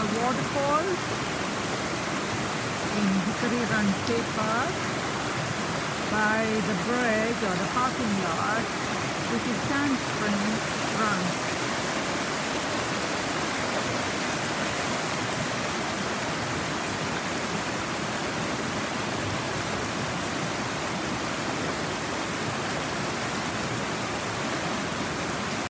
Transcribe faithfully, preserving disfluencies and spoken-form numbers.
waterfalls in Hickory Run State Park by the bridge or the parking lot, which is Sand Springs.